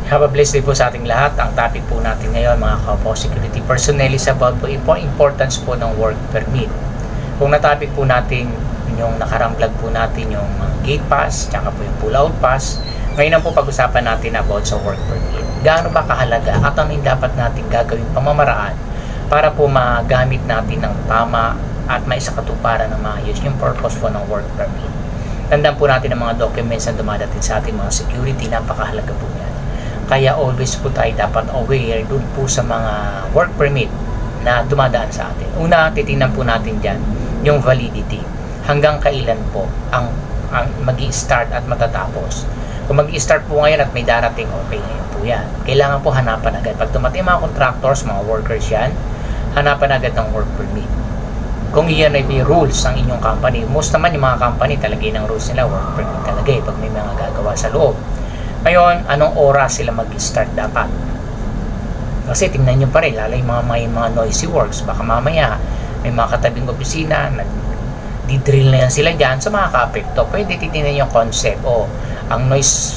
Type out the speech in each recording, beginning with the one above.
Have a blessed day po sa ating lahat. Ang topic po natin ngayon, mga ka-po security personnel, is about po importance po ng work permit. Kung na-topic po natin yung nakarang vlog po natin yung gate pass, tsaka po yung pull out pass, ngayon na po pag-usapan natin about sa work permit. Gaano ba kahalaga at ano yung dapat natin gagawin pamamaraan para po magamit natin ng tama at may sakatuparan ng maayos yung purpose po ng work permit. Tandaan po natin ang mga documents na dumadating sa ating mga security, napakahalaga po yan. Kaya always po tayo dapat aware dun po sa mga work permit na dumadaan sa atin. Una, titingnan po natin dyan yung validity. Hanggang kailan po ang mag-i-start at matatapos. Kung mag-i-start po ngayon at may darating, okay ngayon po yan. Kailangan po hanapan agad. Pag dumating mga contractors, mga workers yan, hanapan agad ng work permit. Kung iyan ay may rules ang inyong company, most naman yung mga company talagay ng rules nila, work permit talagay pag may mga gagawa sa loob. Ngayon, anong oras sila mag-start dapat? Kasi tingnan nyo pa rin, lalo yung may mga noisy works. Baka mamaya, may mga katabing opisina, nag-drill na yan sila dyan, so makaka-apekto. Pwede titingnan yung concept, ang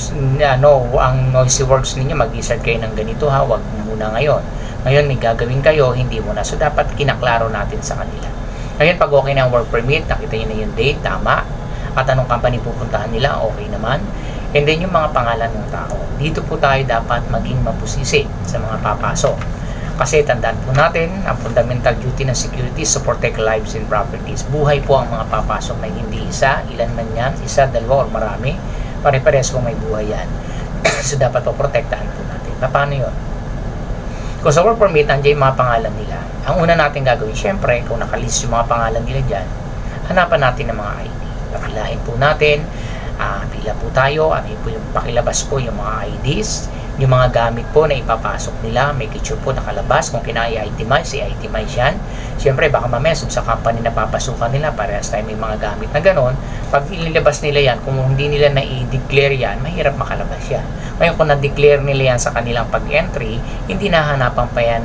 noisy works ninyo, mag-start kayo ng ganito ha, wag muna ngayon. Ngayon, may gagawin kayo, hindi muna. So, dapat kinaklaro natin sa kanila. Ngayon, pag okay na ang work permit, nakita nyo na yung date, tama, at anong company pupuntahan nila, okay naman. And then yung mga pangalan ng tao. Dito po tayo dapat maging mapusisi sa mga papasok. Kasi tandaan po natin, ang fundamental duty ng security is to protect lives and properties. Buhay po ang mga papasok na hindi isa, ilan man yan, isa, dalawa, o marami. Pare-pares po may buhay yan. So dapat po protektahan po natin. Paano yun? Kung sa work permit, nandiyan yung mga pangalan nila. Ang una natin gagawin, syempre, kung nakalist yung mga pangalan nila dyan, hanapan natin ng mga ID. Pakilahin po natin, pila po tayo, ano po yung pakilabas po yung mga IDs, yung mga gamit po na ipapasok nila, may picture po nakalabas, kung kina-itemize, i-itemize yan. Siyempre, baka mamaya sa company na papasukan nila, parehas tayo may mga gamit na ganon, pag ililabas nila yan, kung hindi nila na-i-declare yan, mahirap makalabas yan. Ngayon, kung na-declare nila yan sa kanilang pag-entry, hindi nahanapan pa yan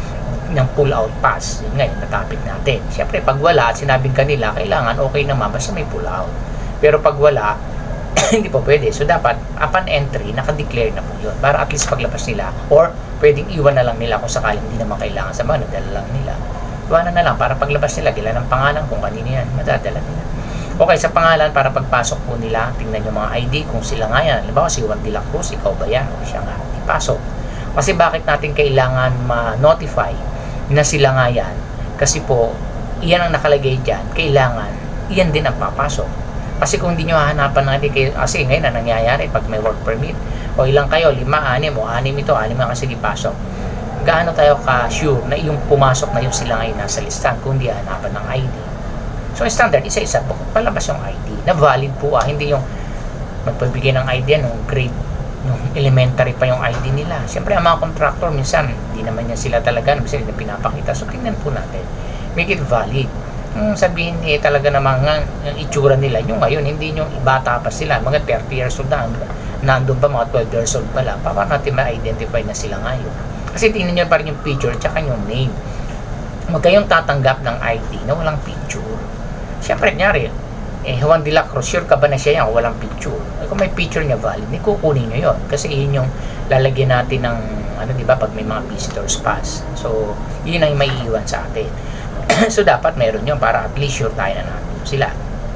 ng pull-out pass. Yun ngayon, na-topic natin. Siyempre, pag wala, at sinabing kanila, kailangan okay naman, basta may pull-out. Pero pag wala, hindi po pwede. So, dapat, upon entry, naka-declare na po yun. Para at least paglabas nila, or pwedeng iwan na lang nila kung sakaling hindi naman kailangan sa mga, nadala lang nila. Iwanan na lang, para paglabas nila, gila ng pangalan kung kanino yan, madadala nila. Okay, sa pangalan, para pagpasok po nila, tingnan yung mga ID, kung sila nga yan. Halimbawa, si Juan de la Cruz, ikaw ba yan? O siya nga, ipasok. Kasi bakit natin kailangan ma-notify na sila nga yan? Kasi po, iyan ang nakalagay dyan, kailangan, iyan din ang papasok. Kasi kung hindi nyo hahanapan natin kayo, kasi ngayon na nangyayari pag may work permit, o ilang kayo, 5, 6, o 6 ito, 6 na kasi ipasok. Gaano tayo ka-sure na yung pumasok na yung sila ngayon nasa listahan kung hindi hanapan ng ID? So, standard, isa-isa po, palabas yung ID, na valid po hindi yung magpabigay ng ID nung grade, nung elementary pa yung ID nila. Siyempre, ang mga contractor, minsan, hindi naman yan sila talaga, minsan hindi pinapakita. So, tingnan po natin, make it valid. Sabihin talaga naman nga yung itsura nila yung ngayon, hindi yung bata pa sila, mga 30 years old na, nandun pa mga 12 years old pa lang, para natin ma-identify na sila ngayon. Kasi tingnan nyo pa rin yung picture tsaka yung name. Huwag kayong tatanggap ng ID na walang picture. Siyempre, nyari, Juan de la Cruz, sure ka ba na siya yan walang picture? Kung may picture niya valid, kukunin nyo yun. Kasi yun yung lalagyan natin ng, diba, pag may mga visitors pass. So, yun ang may iiwan sa atin. So, dapat meron yun para at least sure tayo na natin sila.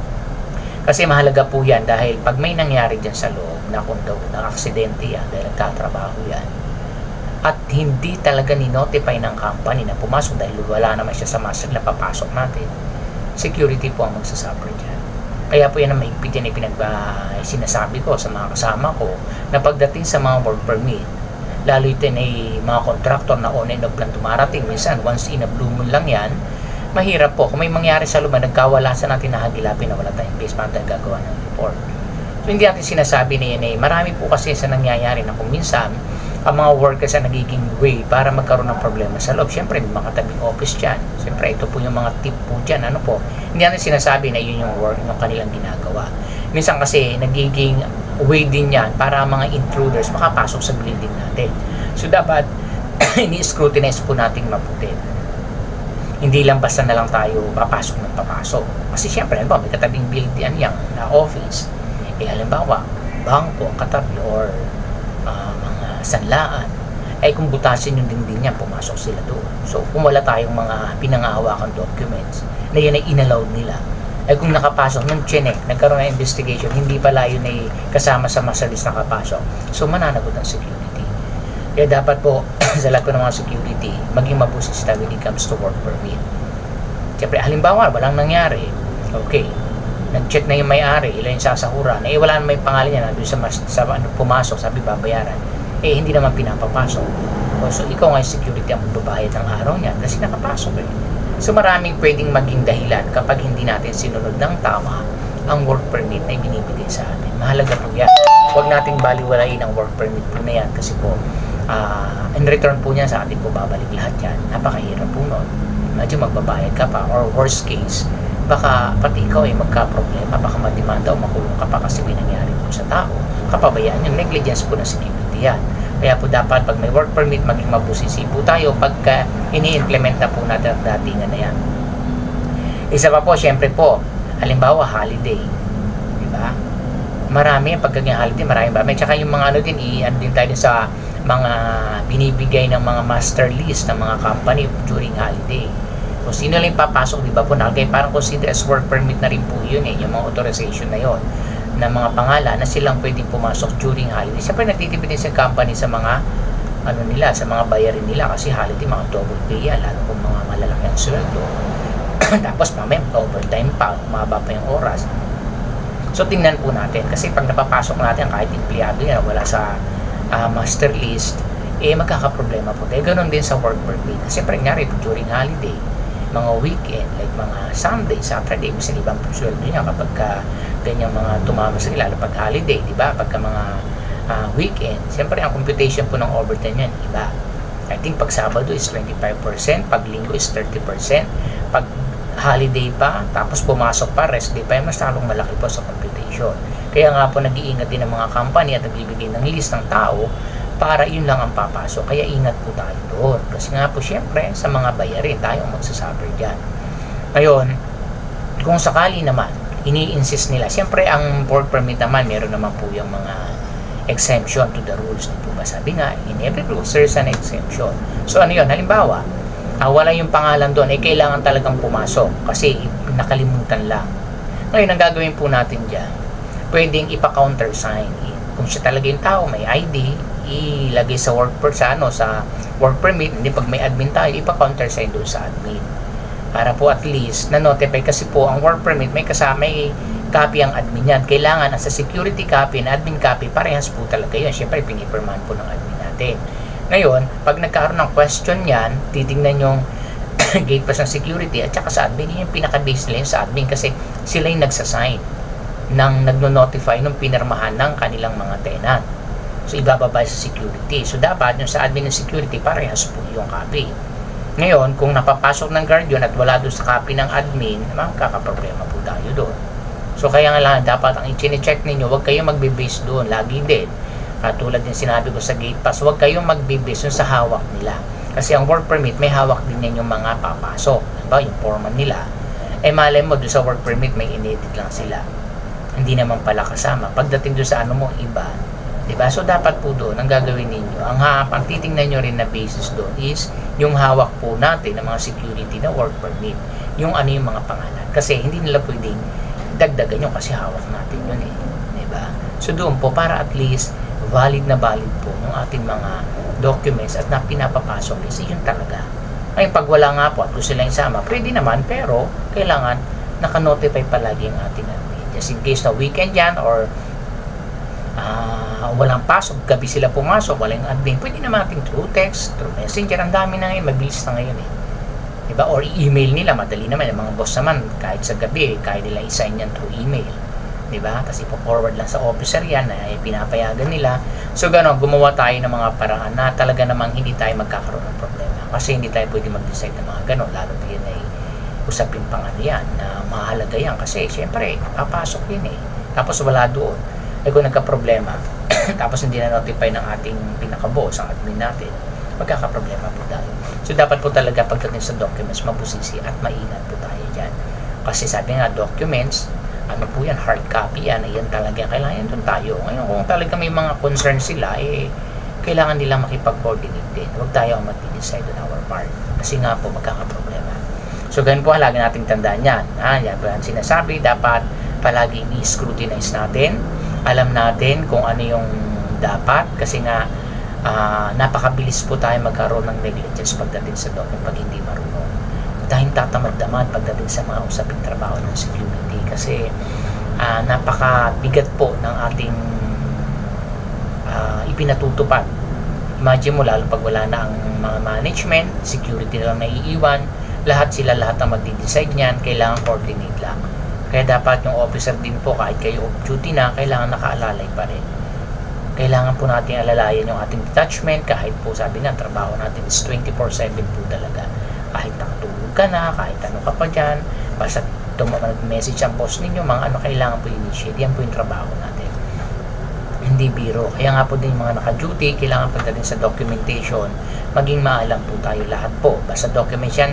Kasi mahalaga po yan dahil pag may nangyari dyan sa loob na kung daw aksidente yan dahil nagtatrabaho yan at hindi talaga ni-notify ng company na pumasok dahil wala naman siya sa master na papasok natin, security po ang magsasuffer dyan. Kaya po yan ang mahigpit yan sinasabi ko sa mga kasama ko na pagdating sa mga work permit, lalo ito ay mga contractor na on and off lang dumarating, minsan once in a blue moon lang yan, mahirap po. Kung may mangyari sa loob, nagkawalasan natin na hagilapin na wala tayong base para tayo gagawa ng report. So, hindi natin sinasabi na yan marami po kasi sa nangyayari na kung minsan, ang mga workers ang nagiging way para magkaroon ng problema sa loob. Siyempre, may mga tabing office dyan. Siyempre, ito po yung mga tip po dyan. Hindi natin sinasabi na yun yung work, yung kanilang ginagawa. Minsan kasi, nagiging way din yan para mga intruders makapasok sa building natin. So, dapat, ini-scrutinize po natin mabuti. Hindi lang basta na lang tayo papasok ng papasok. Kasi siyempre, may katabing building yan na office. Halimbawa, bangko, katabi, or mga sanlaan, ay kung butasin yung dingding niya, pumasok sila doon. So, kung wala tayong mga pinangahawakang documents na yan ay inallowed nila, ay kung nakapasok, nung chinek, nagkaroon ng investigation, hindi pala yun ay kasama sa master list nakapasok. So, mananagot ang security. Kaya dapat po, sa lahat po ng mga security, maging mabusista when it comes to work permit. Siyempre, halimbawa, walang nangyari. Okay. Nag-check na yung may-ari, ilan yung sasahuran. Wala na may pangalan niya, nandun sa pumasok, sabi babayaran. Hindi naman pinapapasok. So, ikaw nga yung security ang magbabayad ng araw niyan kasi nakapasok So, maraming pwedeng maging dahilan kapag hindi natin sinunod ng tama ang work permit na ibinibigay sa atin. Mahalaga po yan. Huwag nating baliwalain ang work permit po na yan kasi po, in return po niya sa atin po babalik lahat yan. Napakahirap po nun. Medyo magbabayad ka pa or worst case, baka pati ikaw ay magka-problema, baka madimanda o makulong ka pa kasi may nangyari po sa tao. Kapabayaan yung negligence po ng security yan. Kaya po dapat pag may work permit, maging mabusisi po tayo pagka ini-implement na po natin ang datingan na yan. Isa pa po, syempre po, halimbawa holiday. Diba? Marami, pag ganyan holiday, maraming ba? Tsaka yung mga ano din, ano din tayo sa mga binibigay ng mga master list ng mga company during holiday. Kung sino lang papasok, di ba po, nalagay parang consider as work permit na rin po yun yung mga authorization na yon na mga pangalan na silang pwedeng pumasok during holiday. Siyempre nagtitipid din sa company sa mga ano nila, sa mga bayarin nila kasi holiday mga double pay yan, lalo kung mga malalaki ang sweldo. Tapos mamaya overtime pa, umaba pa yung oras. So tingnan po natin kasi pag napapasok natin kahit empleyado yan wala sa master list, magkakaproblema po tayo. Ganon din sa work permit. Kasi nangyari po during holiday, mga weekend, like mga Sunday, Saturday, mas ibang sweldo niya kapag ganyang mga tumama sa lalo pag holiday, di ba? Pagka mga weekend, siyempre ang computation po ng overtime yan, iba. I think pag Sabado is 25%, pag Linggo is 30%, pag holiday pa, tapos pumasok pa, rest day pa, mas talong malaki po sa computation. Kaya nga po nag-iingat din ng mga company at nagbibigay ng list ng tao para yun lang ang papasok. Kaya ingat po tayo doon. Kasi nga po syempre sa mga bayarin tayo ang magsasuffer dyan. Ngayon, kung sakali naman, ini-insist nila. Syempre ang work permit naman, meron naman po yung mga exemption to the rules. Di po ba sabi nga, in every rules there's an exemption. So ano yun? Halimbawa, wala yung pangalan doon, kailangan talagang pumasok kasi nakalimutan lang. Ngayon, ang gagawin po natin dyan, pwedeng ipa-countersign. Kung siya talaga yung tao, may ID, ilagay sa work permit, hindi pag may admin tayo, ipa-countersign doon sa admin. Para po at least na-notify kasi po ang work permit may kasama copy ang admin yan. Kailangan sa security copy and admin copy, parehas po talaga yun. Siyempre, pinipirmahan po ng admin natin. Ngayon, pag nagkaroon ng question yan, titingnan yung gate pass ng security at saka sa admin, yung pinaka-base nila sa admin kasi sila yung nagsasign nang nagno-notify nung pinirmahan ng kanilang mga tenant. So, ibababa sa security. So, dapat yung sa admin ng security, parehas po yung copy. Ngayon, kung napapasok ng guard yun at wala doon sa copy ng admin, makakaproblema po tayo doon. So, kaya nga lang, dapat ang i-check ninyo, huwag kayong magbe-base doon. Lagi din. Katulad din sinabi ko sa gate pass, huwag kayong magbe-base sa hawak nila. Kasi ang work permit, may hawak din yan yung mga papasok. Diba? Yung foreman nila. Malay mo, doon sa work permit, may inedit lang sila. Hindi naman pala kasama. Pagdating doon sa ano mo, iba. Diba? So, dapat po doon, ang gagawin ninyo, ang titingnan nyo rin na basis doon is yung hawak po natin ng mga security na work permit. Yung ano yung mga pangalan. Kasi hindi nila pwedeng dagdagan yun kasi hawak natin yun Diba? So, doon po, para at least valid po ng ating mga documents at na pinapapasok is yun talaga. Ngayon, pag wala nga po at gusto silang isama, pwede naman, pero kailangan naka-notify palagi ang ating admin. Just in case na weekend yan or walang pasok, gabi sila pumasok, walang admin, pwede naman natin through text, through messenger, ang dami na ngayon, mabilis na ngayon diba? Or email nila, madali naman, yung mga boss naman, kahit sa gabi, kaya nila i-sign yan through email, diba? Tapos ipo-forward lang sa officer yan, na pinapayagan nila. So gano'n, gumawa tayo ng mga paraan na talaga namang hindi tayo magkakaroon ng problema, kasi hindi tayo pwede mag-decide ng mga gano'n, lalo din ay usapin pang ano yan, na mahalaga yan, kasi syempre, papasok yun tapos wala doon, kung nagka-problema, tapos hindi na notify ng ating pinaka-boss, ang admin natin, magkakaproblema po tayo. So, dapat po talaga pagdating sa documents, mabusisi at maingat po tayo dyan. Kasi sabi nga, documents, ano po yan, hard copy yan, yan talaga, kailangan doon tayo. Ngayon, kung talaga may mga concern sila, kailangan nilang makipag-coordinate din. Huwag tayo ang mag-decide on our part. Kasi nga po, magkakaproblema. So, ganun po, lagi nating tandaan yan. Yan po ang sinasabi, dapat palagi i-scrutinize natin. Alam natin kung ano yung dapat. Kasi nga, napakabilis po tayo magkaroon ng negligence pagdating sa document pag hindi marunong. Dahil tatamad-damad pagdating sa mga usaping trabaho ng security. Kasi, napakabigat po ng ating ipinatutupad. Imagine mo, lalo pag wala na ang mga management, security na lang naiiwan, lahat ang magdi-decide niyan, kailangan coordinate lang. Kaya dapat yung officer din po, kahit kayo off-duty na, kailangan nakaalalay pa rin. Kailangan po natin alalayan yung ating detachment, kahit po sabi nga, trabaho natin is 24/7 po talaga. Kahit nakatulog ka na, kahit ano ka pa dyan, basta mag-message ang boss ninyo, mga ano kailangan po initiate, yan po yung trabaho natin. Hindi biro. Kaya nga po din yung mga naka-duty, kailangan pagdating sa documentation, maging maalam po tayo lahat po. Basta documents yan,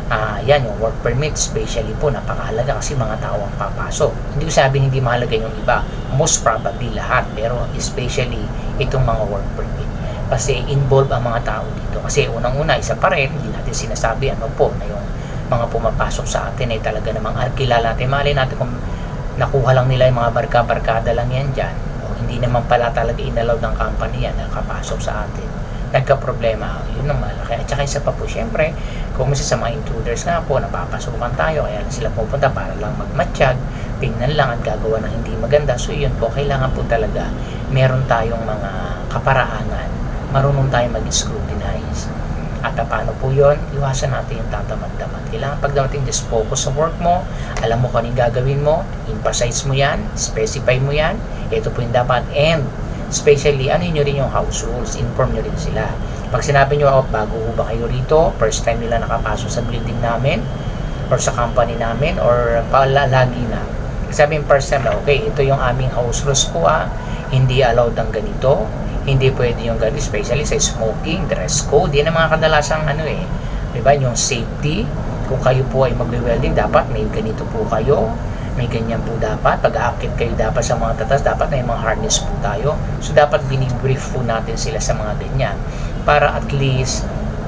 yan yung work permit, especially po, napakahalaga kasi mga tao ang papasok. Hindi ko sabihin hindi mahalaga yung iba, most probably lahat, pero especially itong mga work permit. Kasi involve ang mga tao dito. Kasi unang-una, isa pa rin, hindi natin sinasabi ano po, na yung mga pumapasok sa atin ay talaga namang kilala natin. Malay natin kung nakuha lang nila yung mga barkada lang yan dyan, o hindi naman pala talaga inalaw ng company yan, nakapasok sa atin. Nagka-problema, yun ang malaki. At saka isa pa po, syempre, kung sa mga intruders nga po, napapasukan tayo, kaya lang sila pupunta para lang magmatsyag, tingnan lang at gagawa ng hindi maganda. So yun po, kailangan po talaga meron tayong mga kaparaanan, marunong tayong mag-scrutinize. At paano po yun? Iwasan natin yung tatamad-tamad. Kailangan pag dating just focus sa work mo, alam mo kung anong gagawin mo, emphasize mo yan, specify mo yan, ito po yung dapat, and especially, ano nyo rin yung house rules, inform nyo rin sila. Pag sinabi nyo, bago ho ba kayo rito, first time nila nakapasok sa building namin, or sa company namin, or lagi na. Sabihin first time na, okay, ito yung aming house rules po, hindi allowed ang ganito, hindi pwede yung ganito, especially sa smoking, dress code, yan ang mga kadalasang diba, yung safety, kung kayo po ay magwe-welding, dapat may ganito po kayo, may ganyan po dapat. Pag-aakit kayo dapat sa mga tatas, dapat may mga harness po tayo. So, dapat binibrief po natin sila sa mga ganyan. Para at least,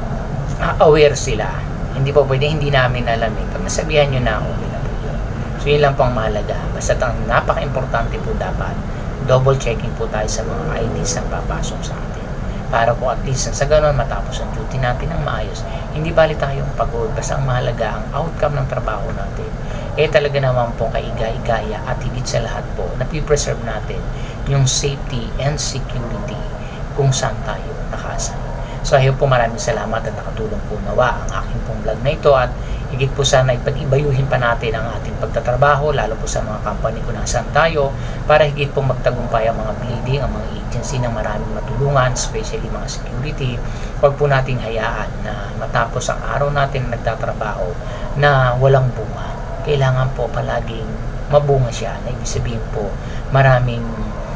aware sila. Hindi po pwede, hindi namin alam eh. Pag nasabihan nyo na, okay na po yun. So, yun lang po ang mahalaga. Basta ang napaka-importante po dapat, double checking po tayo sa mga IDs na papasok sa atin. Para po at least sa ganun matapos ang duty natin ng maayos. Hindi bali tayong pagod. Basta ang mahalaga, ang outcome ng trabaho natin talaga naman po kaigaya at higit sa lahat po na preserve natin yung safety and security kung saan tayo nakasal. So ayun po, maraming salamat at nakatulong po nawa ang aking pong vlog na ito, at higit po sana ipag-ibayuhin pa natin ang ating pagtatrabaho, lalo po sa mga company kung nasaan tayo, para higit po magtagumpay ang mga building, ang mga agency na maraming matulungan, especially mga security. Huwag po nating hayaan na matapos ang araw natin na nagtatrabaho na walang bunga. Kailangan po palaging mabunga siya, na ibig sabihin po maraming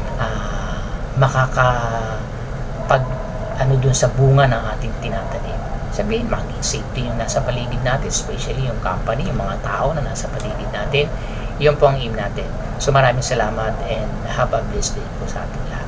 dun sa bunga ng ating tinatanim. Sabihin, maging safety yung nasa paligid natin, especially yung company, yung mga tao na nasa paligid natin. Yun po ang aim natin. So maraming salamat and have a blessed day po sa ating lahat.